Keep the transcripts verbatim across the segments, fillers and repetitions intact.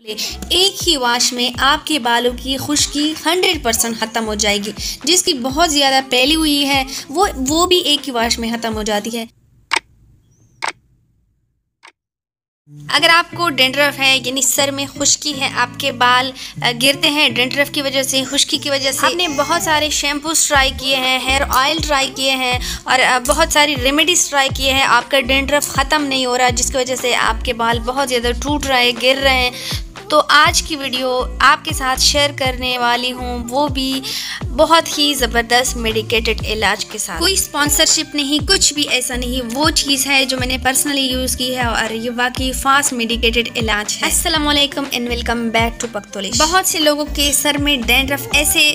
एक ही वॉश में आपके बालों की खुश्की हंड्रेड परसेंट ख़त्म हो जाएगी। जिसकी बहुत ज़्यादा फैली हुई है वो वो भी एक ही वॉश में ख़त्म हो जाती है। अगर आपको डेंड्रफ है यानी सर में खुश्की है, आपके बाल गिरते हैं डेंड्रफ की वजह से, खुश्की की वजह से, आपने बहुत सारे शैम्पूस ट्राई किए हैं, हेयर ऑयल ट्राई किए हैं और बहुत सारी रेमेडीज़ ट्राई किए हैं, आपका डेंड्रफ ख़त्म नहीं हो रहा, जिसकी वजह से आपके बाल बहुत ज़्यादा टूट रहे हैं, गिर रहे हैं, तो आज की वीडियो आपके साथ शेयर करने वाली हूँ, वो भी बहुत ही ज़बरदस्त मेडिकेटेड इलाज के साथ। कोई स्पॉन्सरशिप नहीं, कुछ भी ऐसा नहीं, वो चीज़ है जो मैंने पर्सनली यूज़ की है और ये वाकई फास्ट मेडिकेटेड इलाज है। अस्सलाम वालेकुम एंड वेलकम बैक टू पख्तोलिश। बहुत से लोगों के सर में डैंड्रफ ऐसे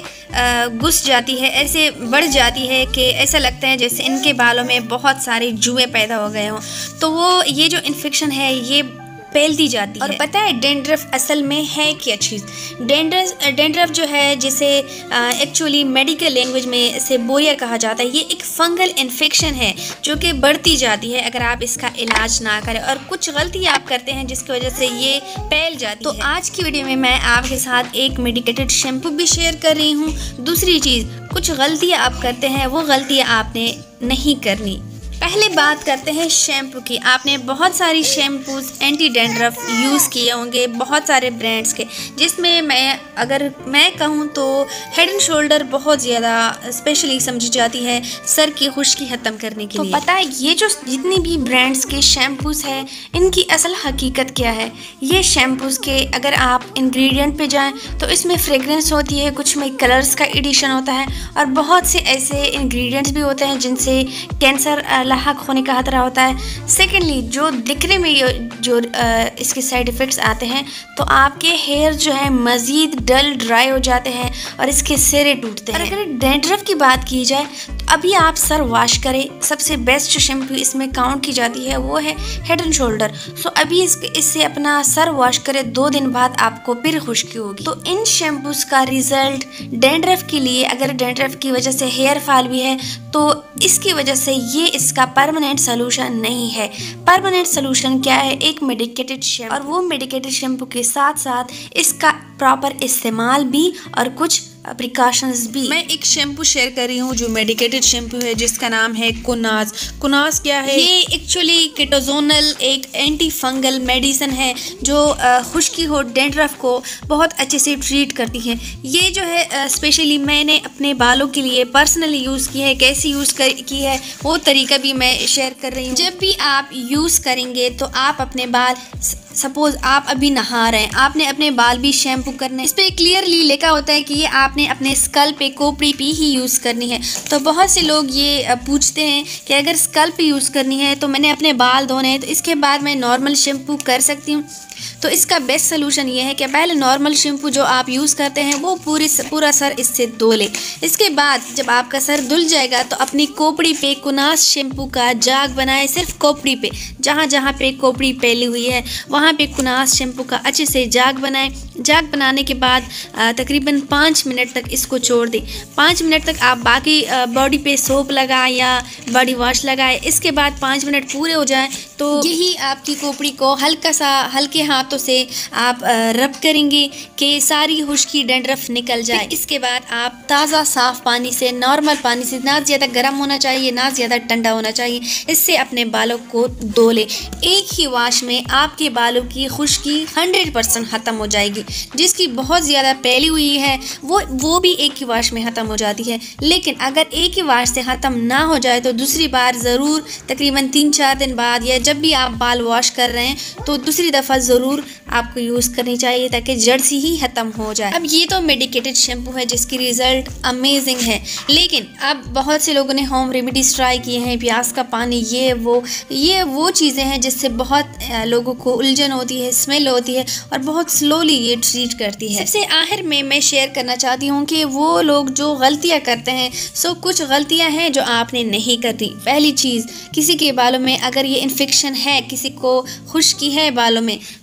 घुस जाती है, ऐसे बढ़ जाती है कि ऐसा लगता है जैसे इनके बालों में बहुत सारे जुए पैदा हो गए हों। तो वो ये जो इन्फेक्शन है ये फैलती जाती है। और पता है डेंड्रफ असल में है क्या चीज़? डेंड्रफ डेंड्रफ जो है जिसे एक्चुअली मेडिकल लैंग्वेज में सेबोरिया कहा जाता है, ये एक फंगल इन्फेक्शन है जो कि बढ़ती जाती है अगर आप इसका इलाज ना करें और कुछ गलती आप करते हैं जिसकी वजह से ये फैल जाती तो है। तो आज की वीडियो में मैं आपके साथ एक मेडिकेटेड शैम्पू भी शेयर कर रही हूँ। दूसरी चीज़, कुछ गलतियाँ आप करते हैं वो गलतियाँ आपने नहीं करनी। पहले बात करते हैं शैम्पू की। आपने बहुत सारी शैम्पूज एंटी डैंड्रफ यूज़ किए होंगे, बहुत सारे ब्रांड्स के, जिसमें मैं अगर मैं कहूँ तो हेड एंड शोल्डर बहुत ज़्यादा स्पेशली समझी जाती है सर की खुश्की ख़त्म करने के तो लिए। तो पता है ये जो जितनी भी ब्रांड्स के शैम्पूज़ हैं इनकी असल हकीकत क्या है? ये शैम्पूज़ के अगर आप इंग्रेडिएंट पे जाएँ तो इसमें फ्रेगरेंस होती है, कुछ में कलर्स का एडिशन होता है और बहुत से ऐसे इंग्रेडिएंट्स भी होते हैं जिनसे कैंसर लाहक होने का खतरा होता है। सेकेंडली, जो दिखने में जो आ, इसके साइड इफ़ेक्ट्स आते हैं तो आपके हेयर जो है मज़ीद डल ड्राई हो जाते हैं और इसके सिरे टूटते हैं। और अगर डेंड्रफ की बात की जाए तो अभी आप सर वॉश करें, सबसे बेस्ट जो शैम्पू इसमें काउंट की जाती है वो है हेड एंड शोल्डर। सो अभी इस, इससे अपना सर वॉश करें, दो दिन बाद आपको फिर खुश्की होगी। तो इन शैम्पूज़ का रिज़ल्ट डेंड्रफ के लिए, अगर डेंड्रफ की वजह से हेयर फॉल भी है तो इसकी वजह से ये इसका परमानेंट सोल्यूशन नहीं है। परमानेंट सोल्यूशन क्या है? एक मेडिकेटेड शैम्पू, और वो मेडिकेटेड शैम्पू के साथ साथ इसका प्रॉपर इस्तेमाल भी और कुछ प्रिकॉशंस भी। मैं एक शैम्पू शेयर कर रही हूँ जो मेडिकेटेड शैम्पू है जिसका नाम है कुनाज। कुनाज क्या है? ये एक्चुअली केटोजोनल एक एंटी फंगल मेडिसिन है जो खुश्की हो, डेंड्रफ को बहुत अच्छे से ट्रीट करती है। ये जो है स्पेशली मैंने अपने बालों के लिए पर्सनली यूज़ की है। कैसे यूज़ कर की है वो तरीका भी मैं शेयर कर रही हूँ। जब भी आप यूज़ करेंगे तो आप अपने बाल, सपोज आप अभी नहा रहे हैं, आपने अपने बाल भी शैम्पू करने, इस पर क्लियरली लिखा होता है कि ये आपने अपने स्कल पे, खोपड़ी पे ही यूज़ करनी है। तो बहुत से लोग ये पूछते हैं कि अगर स्कल पे यूज़ करनी है तो मैंने अपने बाल धोने हैं तो इसके बाद मैं नॉर्मल शैम्पू कर सकती हूँ? तो इसका बेस्ट सोल्यूशन ये है कि पहले नॉर्मल शैम्पू जो आप यूज़ करते हैं वो पूरी पूरा सर इससे धो ले। इसके बाद जब आपका सर धुल जाएगा तो अपनी खोपड़ी पे कुनाज शैम्पू का जाग बनाए, सिर्फ खोपड़ी पे, जहाँ जहाँ पे खोपड़ी फैली हुई है वहाँ पे कुनाज शैम्पू का अच्छे से जाग बनाए। जाग बनाने के बाद तकरीबन पाँच मिनट तक इसको छोड़ दें। पाँच मिनट तक आप बाकी बॉडी पे सोप लगाएं या बॉडी वॉश लगाएं। इसके बाद पाँच मिनट पूरे हो जाएं तो यही आपकी खोपड़ी को हल्का सा हल्के हाथों से आप रब करेंगे कि सारी खुश्की डेंड्रफ निकल जाए। इसके बाद आप ताज़ा साफ़ पानी से, नॉर्मल पानी से, ना ज़्यादा गर्म होना चाहिए ना ज़्यादा ठंडा होना चाहिए, इससे अपने बालों को धो लें। एक ही वॉश में आपके बालों की खुश्की हंड्रेड परसेंट ख़त्म हो जाएगी। जिसकी बहुत ज़्यादा फैली हुई है वो वो भी एक ही वॉश में ख़त्म हो जाती है। लेकिन अगर एक ही वॉश से ख़त्म ना हो जाए तो दूसरी बार ज़रूर तकरीबन तीन चार दिन बाद या जब भी आप बाल वॉश कर रहे हैं तो दूसरी दफ़ा ज़रूर आपको यूज़ करनी चाहिए ताकि जड़ से ही ख़त्म हो जाए। अब ये तो मेडिकेटेड शैम्पू है जिसकी रिज़ल्ट अमेजिंग है, लेकिन अब बहुत से लोगों ने होम रेमेडीज़ ट्राई किए हैं, प्याज का पानी, ये वो ये वो चीज़ें हैं जिससे बहुत लोगों को उलझन होती है, स्मेल होती है और बहुत स्लोली ये ट्रीट करती है। सबसे आखिर में मैं शेयर करना चाहती हूँ कि वो लोग जो गलतियाँ करते हैं, सो कुछ गलतियाँ हैं जो आपने नहीं करनी। पहली चीज़, किसी के बालों में अगर ये इन्फेक्शन है, किसी को खुश्की है बालों में,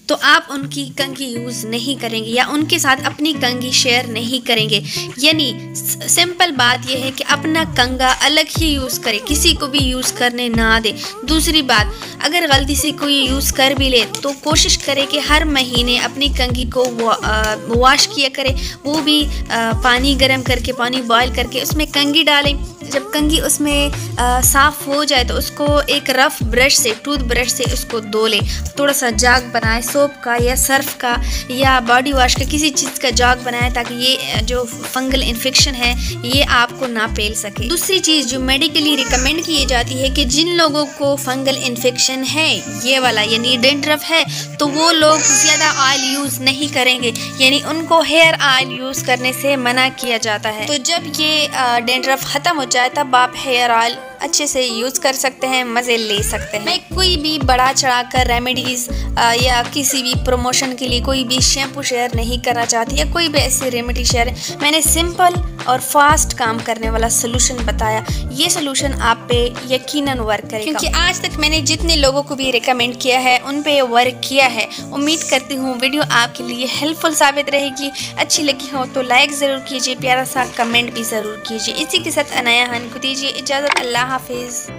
तो आप उनकी कंघी यूज़ नहीं करेंगे या उनके साथ अपनी कंघी शेयर नहीं करेंगे। यानी सिंपल बात यह है कि अपना कंघा अलग ही यूज़ करें, किसी को भी यूज़ करने ना दे। दूसरी बात, अगर गलती से कोई यूज़ कर भी ले तो कोशिश करें कि हर महीने अपनी कंघी को वॉश किया करें, वो भी आ, पानी गर्म करके, पानी बॉयल करके उसमें कंघी डालें। जब कंघी उसमें आ, साफ़ हो जाए तो उसको एक रफ़ ब्रश से, टूथ ब्रश से उसको धो लें। थोड़ा सा जाग बनाए सोप का या सर्फ का या बॉडी वॉश का, किसी चीज़ का जाग बनाए ताकि ये जो फंगल इन्फेक्शन है ये आपको ना फैल सके। दूसरी चीज़ जो मेडिकली रिकमेंड की जाती है कि जिन लोगों को फंगल इन्फेक्शन है ये वाला यानी डेंड्रफ है, तो वो लोग ज़्यादा ऑयल यूज़ नहीं करेंगे, यानी उनको हेयर ऑयल यूज़ करने से मना किया जाता है। तो जब ये डेंड्रफ ख़त्म हो जाए तब आप हेयर ऑयल अच्छे से यूज़ कर सकते हैं, मज़े ले सकते हैं। मैं कोई भी बड़ा चढ़ाकर रेमेडीज़ या किसी भी प्रमोशन के लिए कोई भी शैम्पू शेयर नहीं करना चाहती या कोई भी ऐसी रेमेडी शेयर, मैंने सिंपल और फास्ट काम करने वाला सोल्यूशन बताया। ये सोल्यूशन आप पे यकीनन वर्क करेगा, क्योंकि आज तक मैंने जितने लोगों को भी रिकमेंड किया है उन पे वर्क किया है। उम्मीद करती हूँ वीडियो आपके लिए हेल्पफुल साबित रहेगी। अच्छी लगी हो तो लाइक ज़रूर कीजिए, प्यारा सा कमेंट भी ज़रूर कीजिए। इसी के साथ अनाया खान को दीजिए इजाज़त। अल्लाह हाफिज़।